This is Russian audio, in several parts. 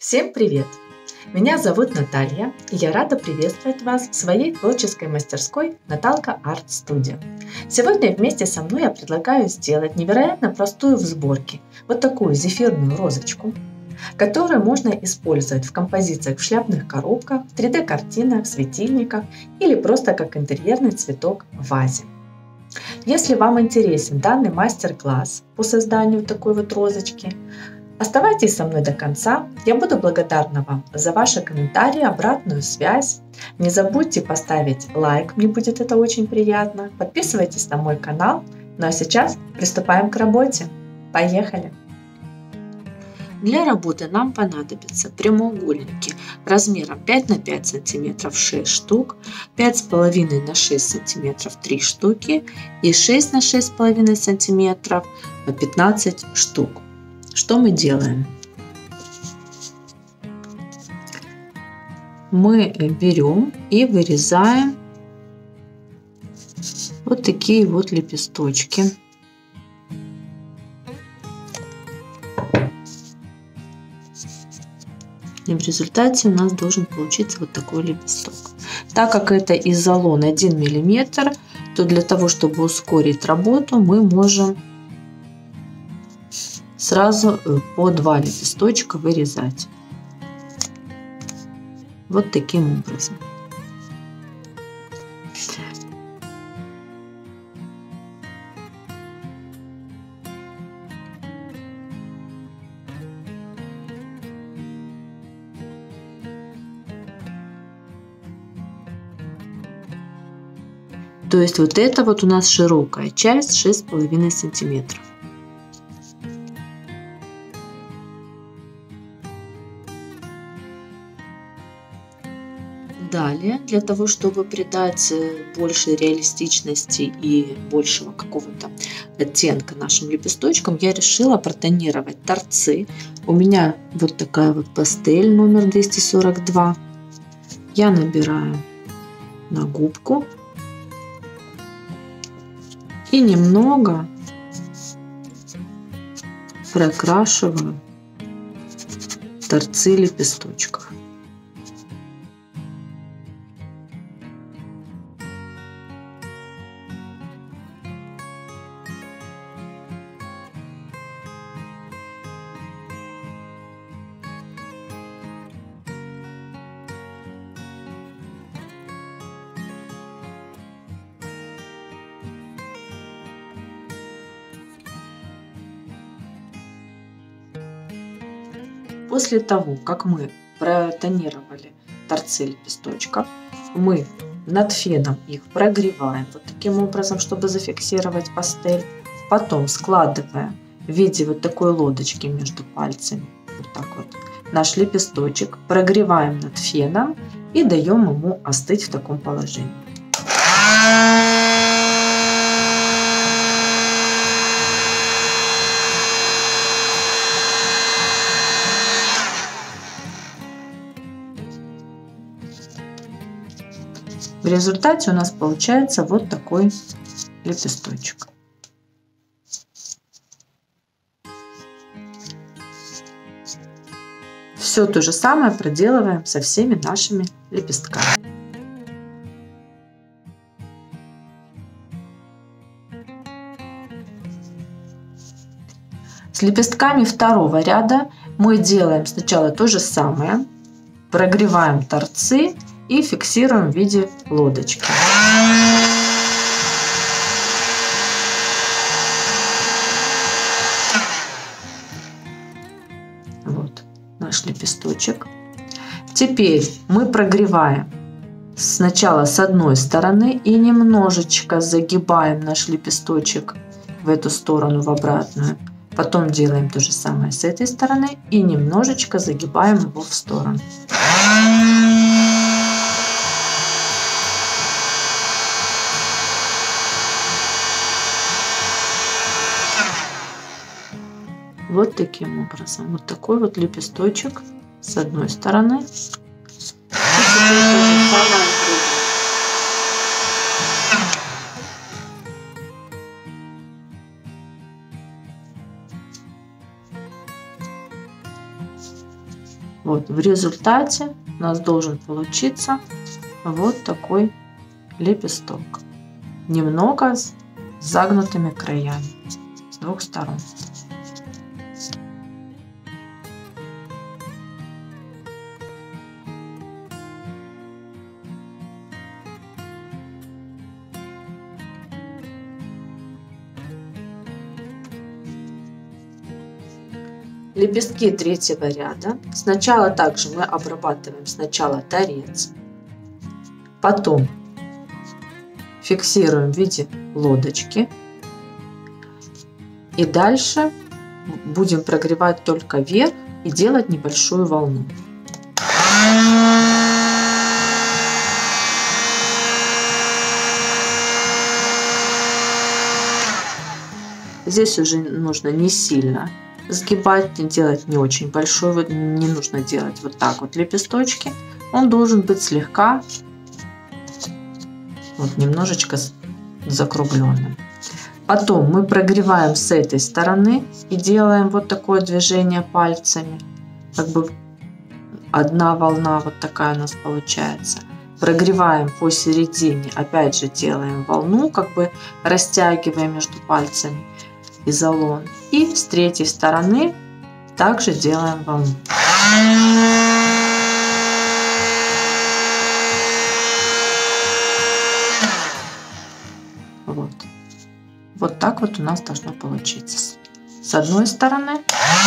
Всем привет! Меня зовут Наталья, и я рада приветствовать вас в своей творческой мастерской Наталка Арт Studio. Сегодня вместе со мной я предлагаю сделать невероятно простую в сборке вот такую зефирную розочку, которую можно использовать в композициях в шляпных коробках, 3D-картинах, светильниках или просто как интерьерный цветок в вазе. Если вам интересен данный мастер-класс по созданию такой вот розочки, оставайтесь со мной до конца. Я буду благодарна вам за ваши комментарии, обратную связь. Не забудьте поставить лайк, мне будет это очень приятно. Подписывайтесь на мой канал. Ну а сейчас приступаем к работе. Поехали! Для работы нам понадобятся прямоугольники размером 5 на 5 см 6 штук, 5,5 на 6 см 3 штуки и 6 на 6,5 см 15 штук. Что мы делаем? Мы берем и вырезаем вот такие вот лепесточки. И в результате у нас должен получиться вот такой лепесток. Так как это изолон 1 мм, то для того, чтобы ускорить работу, мы можем сразу по 2 лепесточка вырезать. Вот таким образом. То есть вот это вот у нас широкая часть 6,5 сантиметров. Далее, для того, чтобы придать больше реалистичности и большего какого-то оттенка нашим лепесточкам, я решила протонировать торцы. У меня вот такая вот пастель номер 242. Я набираю на губку и немного прокрашиваю торцы лепесточков. После того, как мы протонировали торцы лепесточков, мы над феном их прогреваем вот таким образом, чтобы зафиксировать пастель. Потом складываем в виде вот такой лодочки между пальцами, вот так вот, наш лепесточек, прогреваем над феном и даем ему остыть в таком положении. В результате у нас получается вот такой лепесточек. Все то же самое проделываем со всеми нашими лепестками. С лепестками второго ряда мы делаем сначала то же самое. Прогреваем торцы и фиксируем в виде лодочки. Вот наш лепесточек. Теперь мы прогреваем сначала с одной стороны и немножечко загибаем наш лепесточек в эту сторону, в обратную. Потом делаем то же самое с этой стороны и немножечко загибаем его в сторону. Вот таким образом. Вот такой вот лепесточек с одной стороны. Вот, в результате у нас должен получиться вот такой лепесток. Немного с загнутыми краями с двух сторон. Лепестки третьего ряда. Сначала также мы обрабатываем сначала торец, потом фиксируем в виде лодочки и дальше будем прогревать только верх и делать небольшую волну. Здесь уже нужно не сильно сгибать, делать не очень большой, вот не нужно делать вот так вот лепесточки. Он должен быть слегка, вот немножечко закругленным. Потом мы прогреваем с этой стороны и делаем вот такое движение пальцами, как бы одна волна вот такая у нас получается. Прогреваем посередине, опять же делаем волну, как бы растягивая между пальцами изолон. И с третьей стороны также делаем волну. Вот. Вот так вот у нас должно получиться. С одной стороны.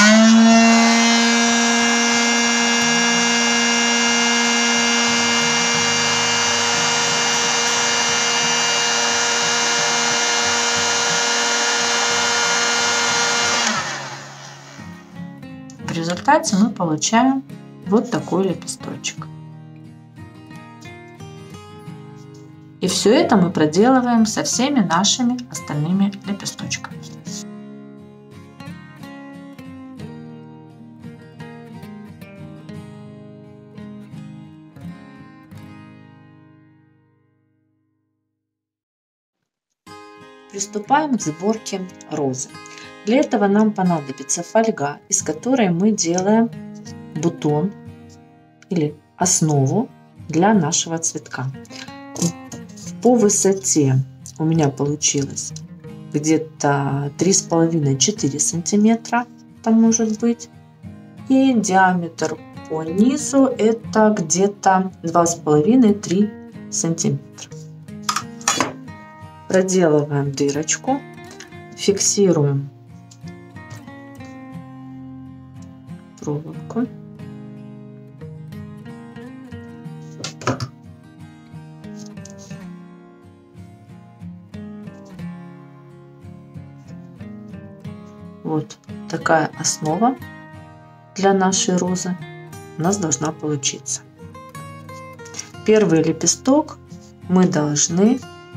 В результате мы получаем вот такой лепесточек. И все это мы проделываем со всеми нашими остальными лепесточками. Приступаем к сборке розы. Для этого нам понадобится фольга, из которой мы делаем бутон или основу для нашего цветка. По высоте у меня получилось где-то 3,5-4 сантиметра, там может быть. И диаметр по низу это где-то 2,5-3 сантиметра. Проделываем дырочку, фиксируем проволоку. Вот такая основа для нашей розы у нас должна получиться. Первый лепесток мы должны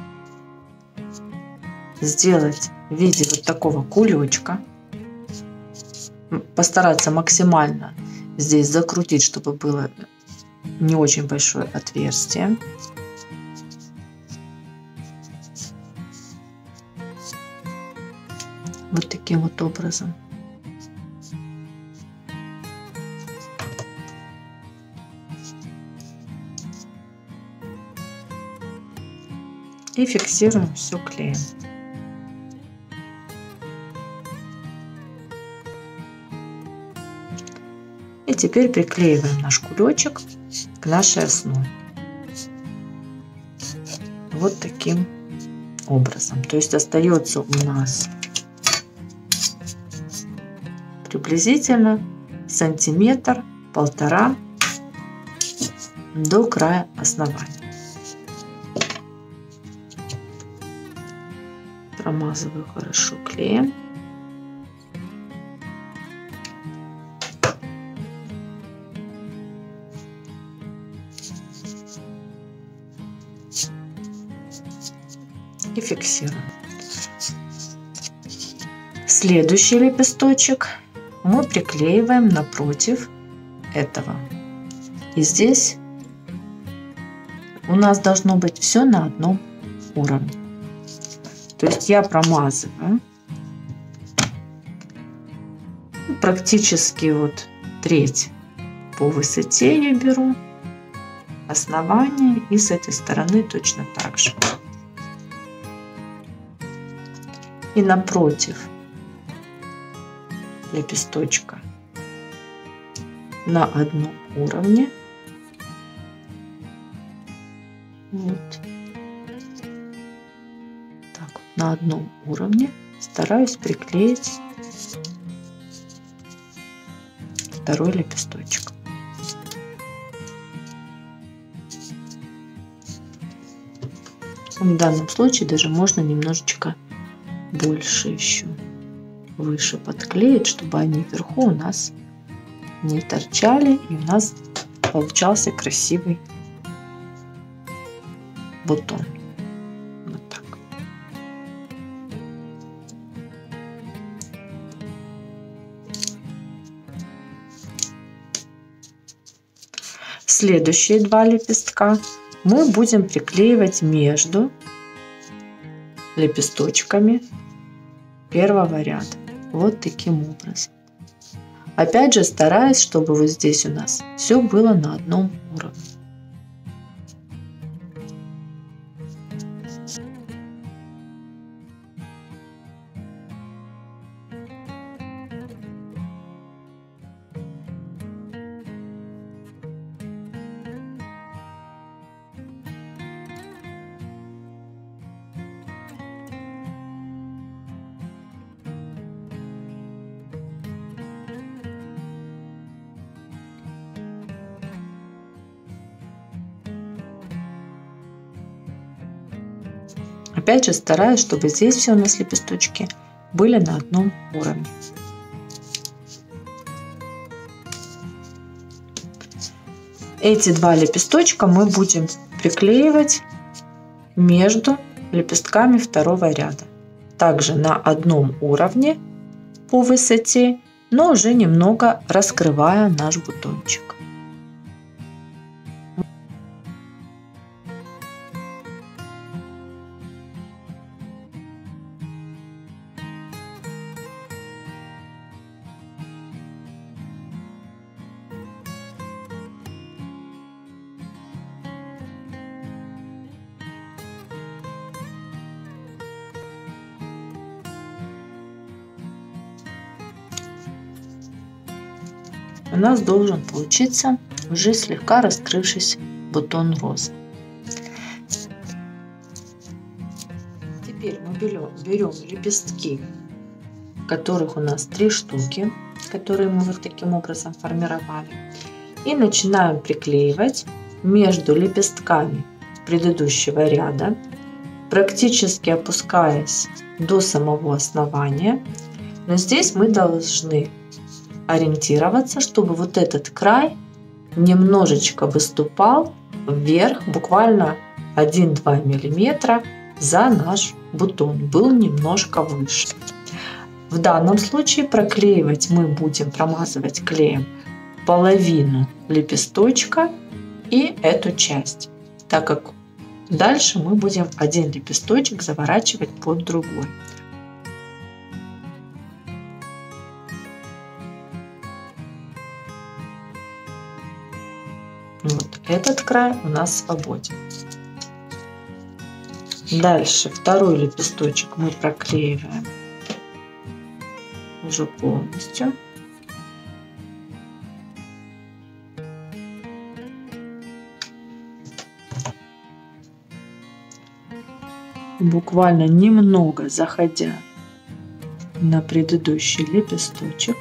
сделать в виде вот такого кулечка. Постараться максимально здесь закрутить, чтобы было не очень большое отверстие. Вот таким вот образом. И фиксируем все клеем. И теперь приклеиваем наш кулечек к нашей основе. Вот таким образом. То есть остается у нас приблизительно сантиметр-полтора до края основания. Промазываю хорошо клеем. И фиксируем. Следующий лепесточек мы приклеиваем напротив этого. И здесь у нас должно быть все на одном уровне. То есть я промазываю практически вот треть по высоте я беру основание, и с этой стороны точно так же. И напротив лепесточка на одном уровне. Вот. Так вот, на одном уровне стараюсь приклеить второй лепесточек. В данном случае даже можно немножечко больше еще выше подклеить, чтобы они вверху у нас не торчали, и у нас получался красивый бутон. Вот так. Следующие два лепестка мы будем приклеивать между лепесточками первого ряда. Вот таким образом. Опять же стараюсь, чтобы вот здесь у нас все было на одном уровне. Опять же стараюсь, чтобы здесь все у нас лепесточки были на одном уровне. Эти два лепесточка мы будем приклеивать между лепестками второго ряда. Также на одном уровне по высоте, но уже немного раскрывая наш бутончик. У нас должен получиться уже слегка раскрывшийся бутон розы. Теперь мы берем лепестки, которых у нас 3 штуки, которые мы вот таким образом формировали, и начинаем приклеивать между лепестками предыдущего ряда, практически опускаясь до самого основания. Но здесь мы должны ориентироваться, чтобы вот этот край немножечко выступал вверх, буквально 1-2 мм за наш бутон, был немножко выше. В данном случае проклеивать мы будем, промазывать клеем половину лепесточка и эту часть, так как дальше мы будем один лепесточек заворачивать под другой. Вот этот край у нас свободен. Дальше второй лепесточек мы проклеиваем уже полностью. Буквально немного заходя на предыдущий лепесточек.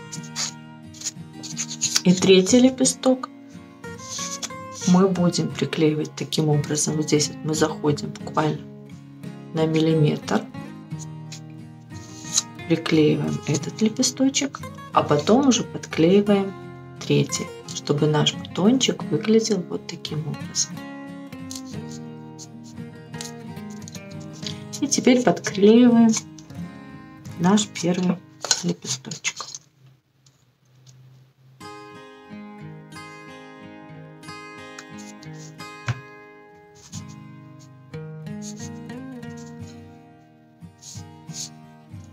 И третий лепесток мы будем приклеивать таким образом. Вот здесь вот мы заходим буквально на миллиметр, приклеиваем этот лепесточек, а потом уже подклеиваем третий, чтобы наш бутончик выглядел вот таким образом. И теперь подклеиваем наш первый лепесточек.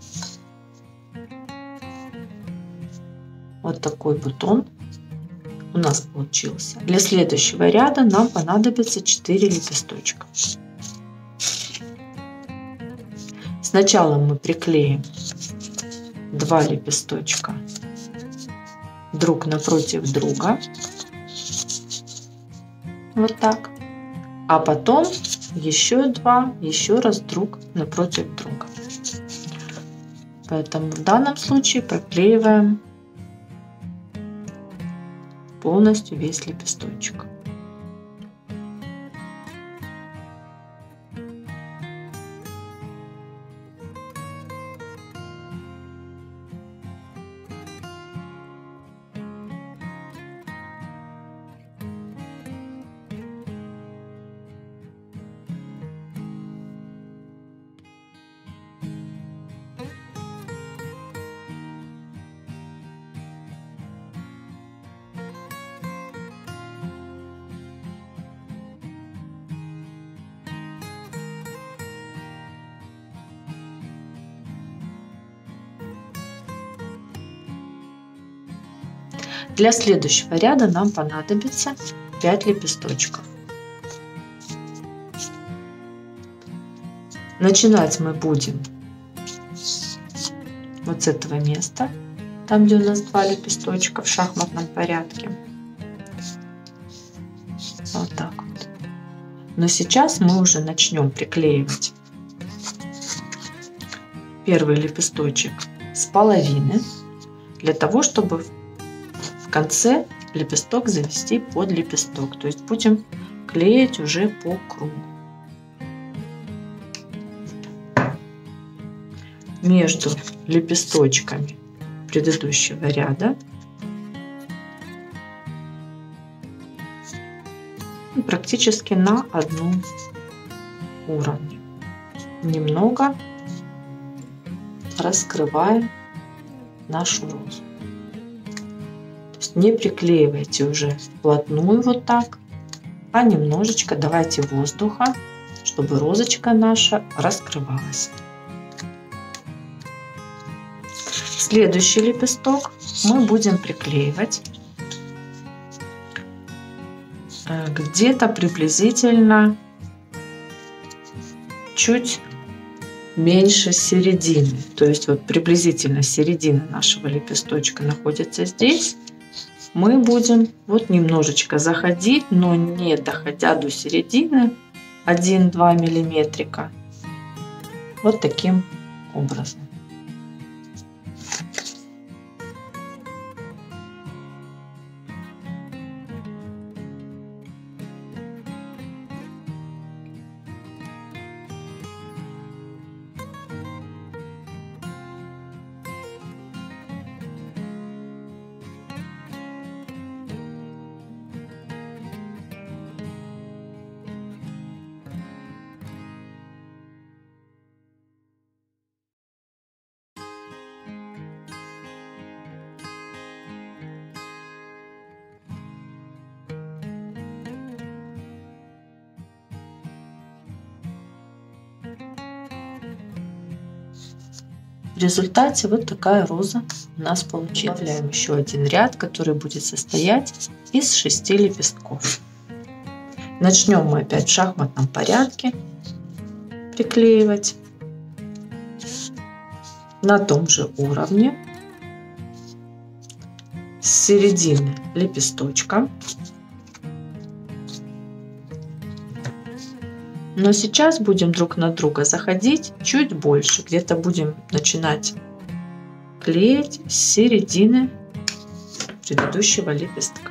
Вот такой бутон у нас получился. Для следующего ряда нам понадобится 4 лепесточка. Сначала мы приклеим 2 лепесточка друг напротив друга. Вот так. А потом еще 2, еще раз друг напротив друга. Поэтому в данном случае проклеиваем полностью весь лепесточек. Для следующего ряда нам понадобится 5 лепесточков. Начинать мы будем вот с этого места, там где у нас 2 лепесточка в шахматном порядке. Вот так вот. Но сейчас мы уже начнем приклеивать первый лепесточек с половины, для того, чтобы в конце лепесток завести под лепесток. То есть будем клеить уже по кругу. Между лепесточками предыдущего ряда практически на одном уровне. Немного раскрываем нашу розу. То есть не приклеивайте уже вплотную вот так, а немножечко давайте воздуха, чтобы розочка наша раскрывалась. Следующий лепесток мы будем приклеивать где-то приблизительно чуть меньше середины. То есть вот приблизительно середина нашего лепесточка находится здесь. Мы будем вот немножечко заходить, но не доходя до середины, 1-2 миллиметрика. Вот таким образом. В результате вот такая роза у нас получилась. Добавляем еще один ряд, который будет состоять из 6 лепестков. Начнем мы опять в шахматном порядке приклеивать на том же уровне с середины лепесточка. Но сейчас будем друг на друга заходить чуть больше. Где-то будем начинать клеить с середины предыдущего лепестка.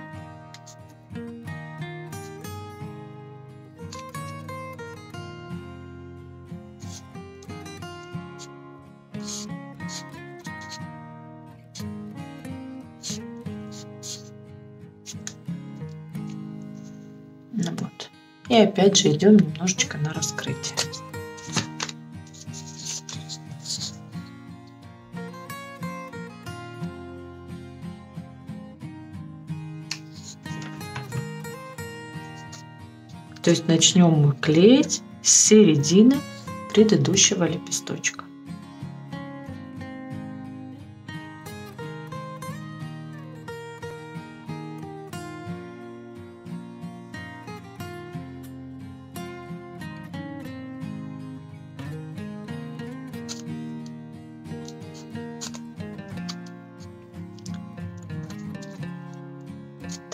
Ну вот. И опять же идем немножечко на раскрытие. То есть начнем мы клеить с середины предыдущего лепесточка.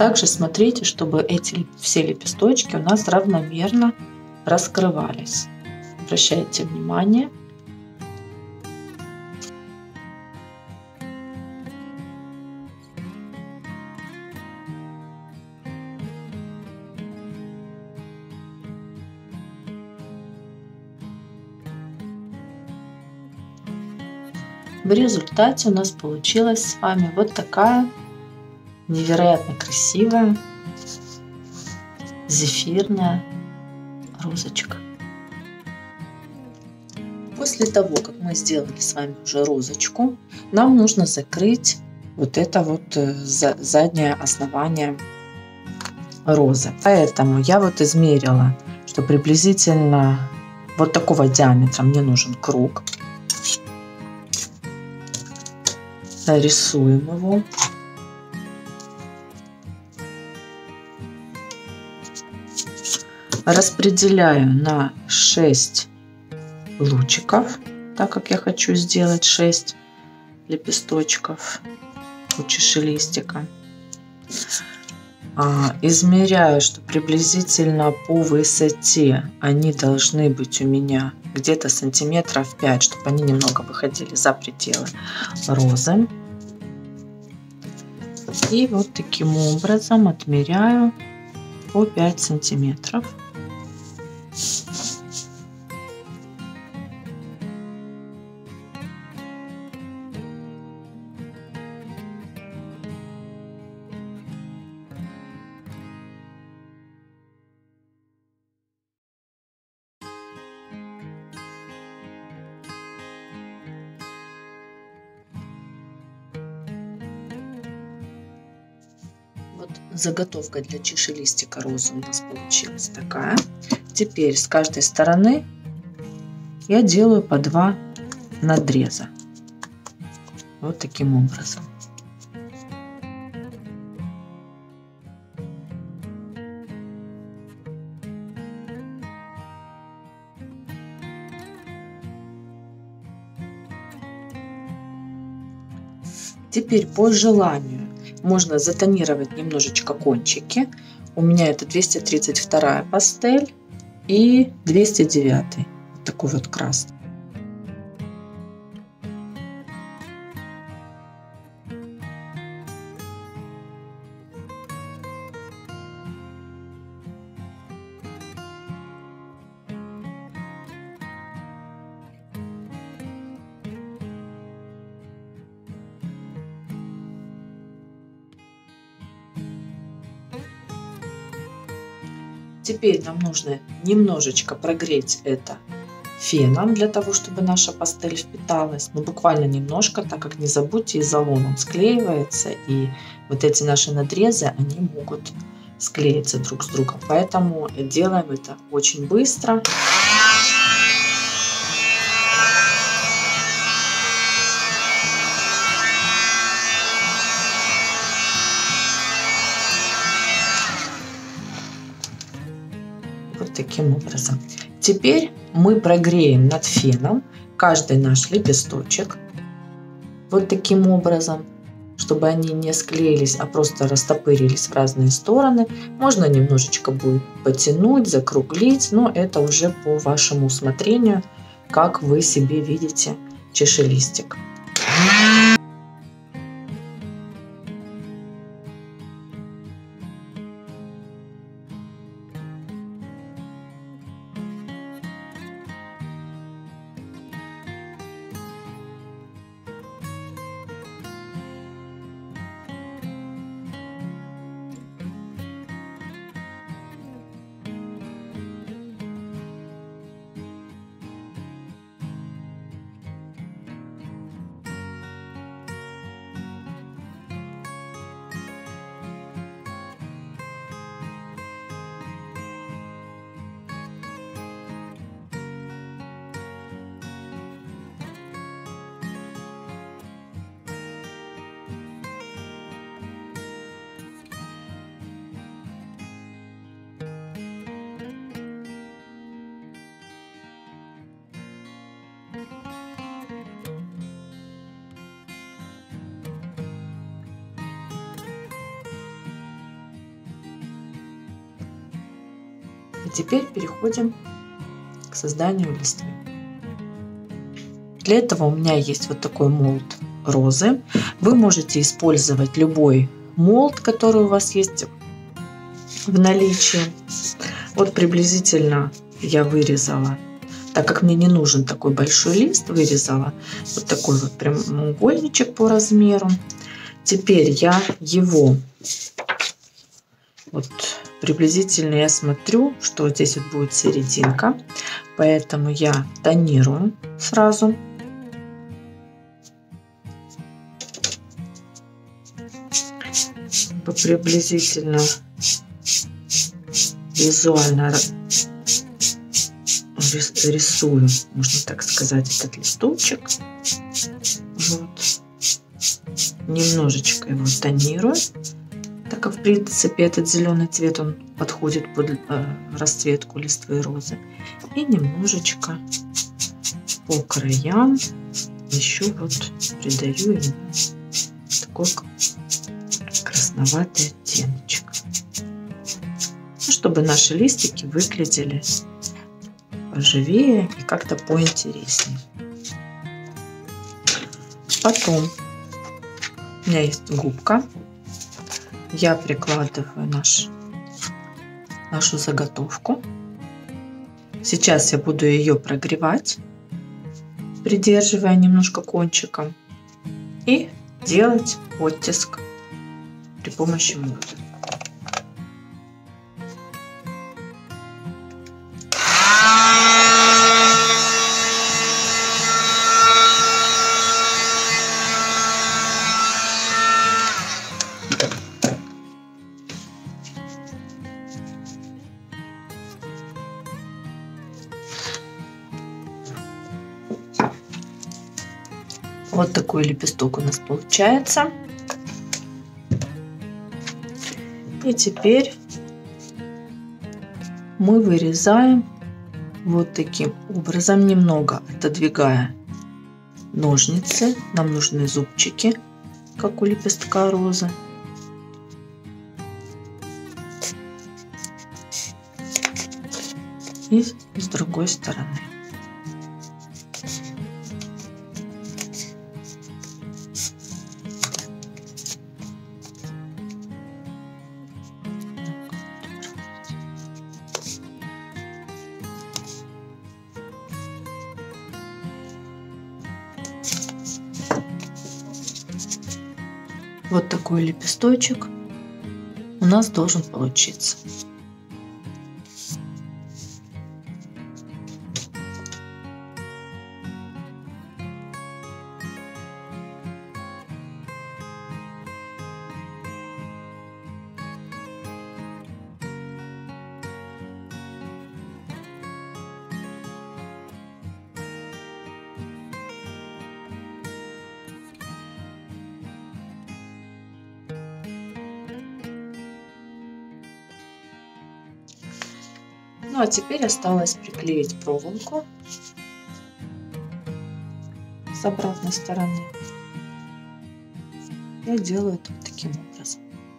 Также смотрите, чтобы эти все лепесточки у нас равномерно раскрывались. Обращайте внимание. В результате у нас получилась с вами вот такая невероятно красивая зефирная розочка. После того, как мы сделали с вами уже розочку, нам нужно закрыть вот это вот заднее основание розы. Поэтому я вот измерила, что приблизительно вот такого диаметра мне нужен круг. Рисуем его. Распределяю на 6 лучиков, так как я хочу сделать 6 лепесточков у чашелистика. Измеряю, что приблизительно по высоте они должны быть у меня где-то сантиметров 5, чтобы они немного выходили за пределы розы. И вот таким образом отмеряю по 5 сантиметров. Вот заготовка для чашелистика розы у нас получилась такая. Теперь с каждой стороны я делаю по 2 надреза. Вот таким образом. Теперь по желанию можно затонировать немножечко кончики. У меня это 232 пастель и 209 такой вот красный. Теперь нам нужно немножечко прогреть это феном, для того, чтобы наша пастель впиталась. Но буквально немножко, так как не забудьте, изолон он склеивается, и вот эти наши надрезы, они могут склеиться друг с другом. Поэтому делаем это очень быстро. Вот таким образом. Теперь мы прогреем над феном каждый наш лепесточек. Вот таким образом, чтобы они не склеились, а просто растопырились в разные стороны. Можно немножечко будет потянуть, закруглить, но это уже по вашему усмотрению, как вы себе видите чашелистик. Теперь переходим к созданию листвы. Для этого у меня есть вот такой молд розы. Вы можете использовать любой молд, который у вас есть в наличии. Вот приблизительно я вырезала, так как мне не нужен такой большой лист, вырезала вот такой вот прямоугольничек по размеру. Теперь я его вот приблизительно я смотрю, что здесь вот будет серединка, поэтому я тонирую сразу. Приблизительно визуально рисую, можно так сказать, этот листочек. Вот. Немножечко его тонирую, так как в принципе этот зеленый цвет он подходит под расцветку листвы розы. И немножечко по краям еще вот придаю ему такой красноватый оттеночек, чтобы наши листики выглядели поживее и как-то поинтереснее. Потом у меня есть губка, я прикладываю нашу заготовку. Сейчас я буду ее прогревать, придерживая немножко кончиком, и делать оттиск при помощи молда. Вот такой лепесток у нас получается. И теперь мы вырезаем вот таким образом, немного отодвигая ножницы. Нам нужны зубчики, как у лепестка розы. И с другой стороны. Вот такой лепесточек у нас должен получиться. Ну а теперь осталось приклеить проволоку с обратной стороны. Я делаю это вот таким образом.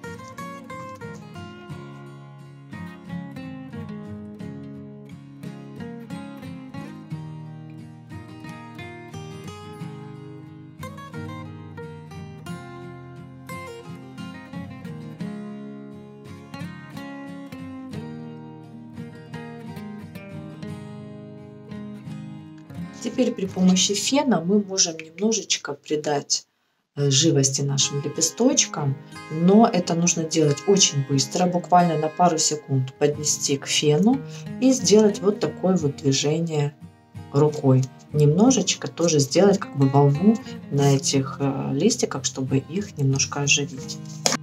Теперь при помощи фена мы можем немножечко придать живости нашим лепесточкам, но это нужно делать очень быстро, буквально на пару секунд поднести к фену и сделать вот такое вот движение рукой. Немножечко тоже сделать как бы волну на этих листиках, чтобы их немножко оживить.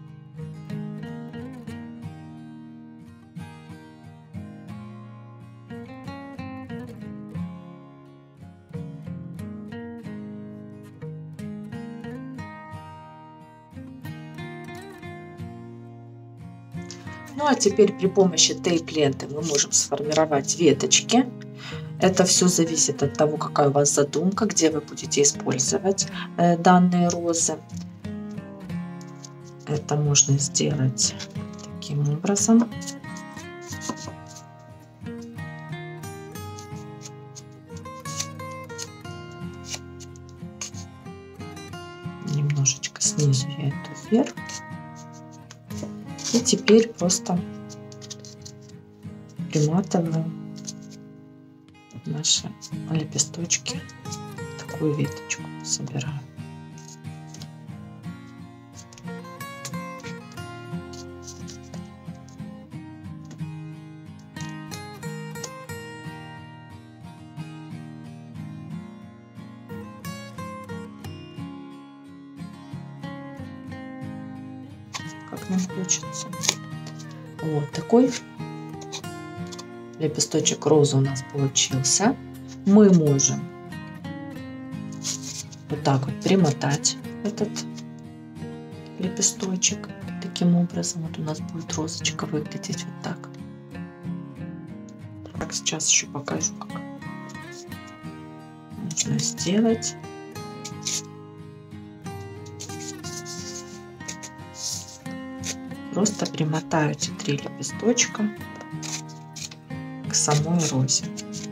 Ну а теперь при помощи тейп-ленты мы можем сформировать веточки. Это все зависит от того, какая у вас задумка, где вы будете использовать данные розы. Это можно сделать таким образом. вверх. И теперь просто приматываем наши лепесточки, такую веточку собираем. Как нам получится. Вот такой лепесточек розы у нас получился. Мы можем вот так вот примотать этот лепесточек таким образом. Вот у нас будет розочка выглядеть вот так. Так, сейчас еще покажу, как нужно сделать. Просто примотаю эти 3 лепесточка к самой розе.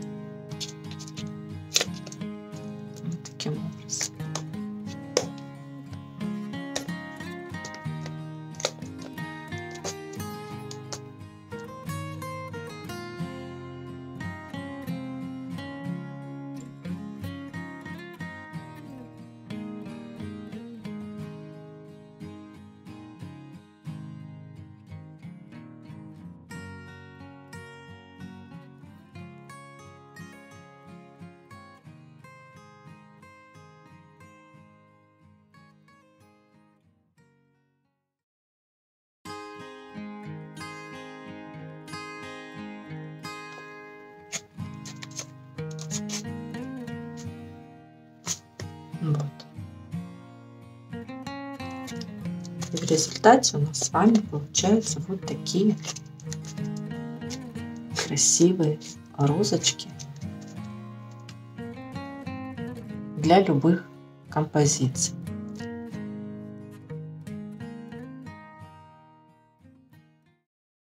Вот таким образом. Вот. И в результате у нас с вами получаются вот такие красивые розочки для любых композиций.